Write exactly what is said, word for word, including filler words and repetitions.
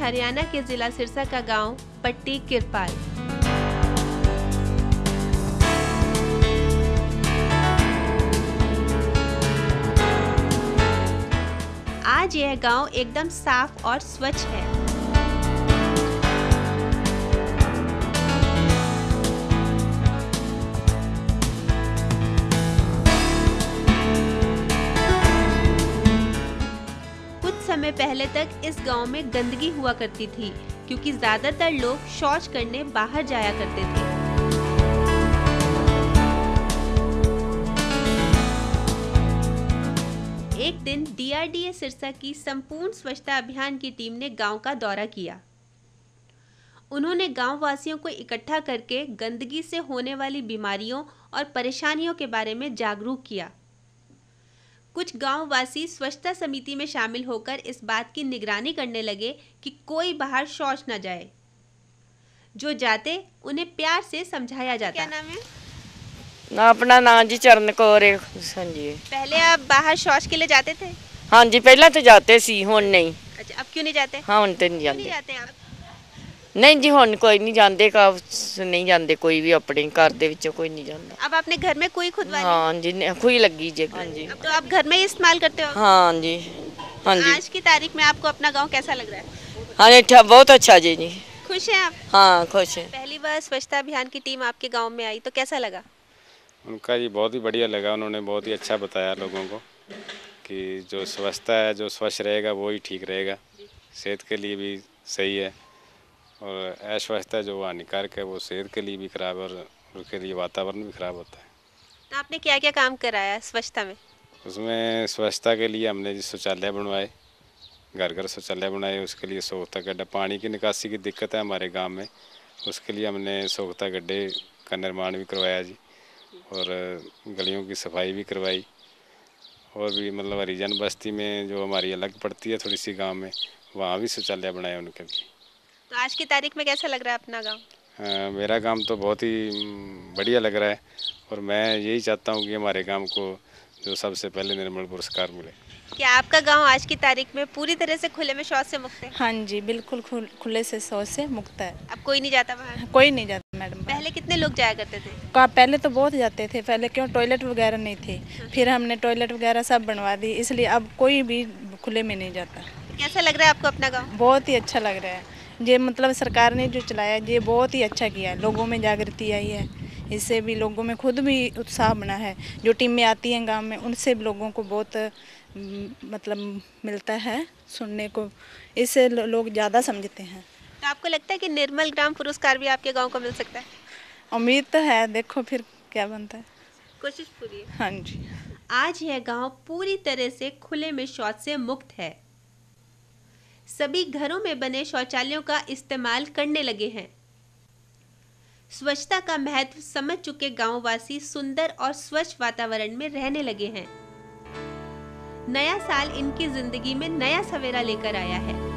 हरियाणा के जिला सिरसा का गांव पट्टी किरपाल। आज यह गांव एकदम साफ और स्वच्छ है। समय पहले तक इस गांव में गंदगी हुआ करती थी क्योंकि ज्यादातर लोग शौच करने बाहर जाया करते थे। एक दिन D R D A Sirsa की संपूर्ण स्वच्छता अभियान की टीम ने गांव का दौरा किया। उन्होंने गांव वासियों को इकट्ठा करके गंदगी से होने वाली बीमारियों और परेशानियों के बारे में जागरूक किया। कुछ गांव वासी स्वच्छता समिति में शामिल होकर इस बात की निगरानी करने लगे कि कोई बाहर शौच न जाए। जो जाते उन्हें प्यार से समझाया जाता। क्या नाम है? ना अपना नाम जी चरण कौर है संजय। पहले आप बाहर शौच के लिए जाते थे? हाँ जी पहले तो जाते सी, हुण नहीं। अच्छा, अब क्यों नहीं जाते? हाँ हुण तो नहीं जाते। नहीं जाते आप? नहीं जी हुण कोई नहीं जाते, का नहीं जाते कोई भी, अपने घर दे विचों कोई नहीं जाता। अब आपने घर में कोई खुदवा ली? हाँ जी खुई लगी जी। हाँ जी। अब तो आप घर में ही इस्तेमाल करते हो? हाँ जी। हाँ जी। आज की तारीख में आपको अपना गांव कैसा लग रहा है? हाँ जी बहुत अच्छा जी जी। खुश हैं आप? हाँ खुश है। पहली बार स्वच्छता अभियान की टीम आपके गाँव में आई तो कैसा लगा? उनका ये बहुत ही बढ़िया लगा। उन्होंने बहुत ही अच्छा बताया लोगों को कि जो स्वच्छता है, जो स्वच्छ रहेगा वो ही ठीक रहेगा, सेहत के लिए भी सही है, और अस्वच्छता जो हानिकारक है वो सेहत के लिए भी खराब है और उसके लिए वातावरण भी खराब होता है। तो आपने क्या क्या काम कराया स्वच्छता में? उसमें स्वच्छता के लिए हमने शौचालय बनवाए, घर घर शौचालय बनाए। उसके लिए सोख्ता गड्ढा, पानी की निकासी की दिक्कत है हमारे गांव में, उसके लिए हमने सोख्ता गड्ढे का निर्माण भी करवाया जी, और गलियों की सफाई भी करवाई। और भी मतलब हरिजन बस्ती में जो हमारी अलग पड़ती है थोड़ी सी गाँव में, वहाँ भी शौचालय बनाए उनके लिए। तो आज की तारीख में कैसा लग रहा है अपना गांव? आ, मेरा गांव तो बहुत ही बढ़िया लग रहा है, और मैं यही चाहता हूं कि हमारे गांव को जो सबसे पहले निर्मल पुरस्कार मिले। क्या आपका गांव आज की तारीख में पूरी तरह से खुले में शौच से मुक्त है? हाँ जी बिल्कुल खुले से शौच से मुक्त है। अब कोई नहीं जाता बाहर? कोई नहीं जाता मैडम। पहले कितने लोग जाया करते थे? का पहले तो बहुत जाते थे, पहले क्यों टॉयलेट वगैरह नहीं थे, फिर हमने टॉयलेट वगैरह सब बनवा दी, इसलिए अब कोई भी खुले में नहीं जाता। कैसा लग रहा है आपको अपना गाँव? बहुत ही अच्छा लग रहा है। ये मतलब सरकार ने जो चलाया ये बहुत ही अच्छा किया है, लोगों में जागृति आई है, इससे भी लोगों में खुद भी उत्साह बना है। जो टीमें आती हैं गांव में उनसे भी लोगों को बहुत मतलब मिलता है सुनने को, इससे लोग ज़्यादा समझते हैं। तो आपको लगता है कि निर्मल ग्राम पुरस्कार भी आपके गांव को मिल सकता है? उम्मीद तो है, देखो फिर क्या बनता है। कोशिश पूरी है। हाँ जी। आज यह गाँव पूरी तरह से खुले में शौच से मुक्त है। सभी घरों में बने शौचालयों का इस्तेमाल करने लगे हैं। स्वच्छता का महत्व समझ चुके गांववासी सुंदर और स्वच्छ वातावरण में रहने लगे हैं। नया साल इनकी जिंदगी में नया सवेरा लेकर आया है।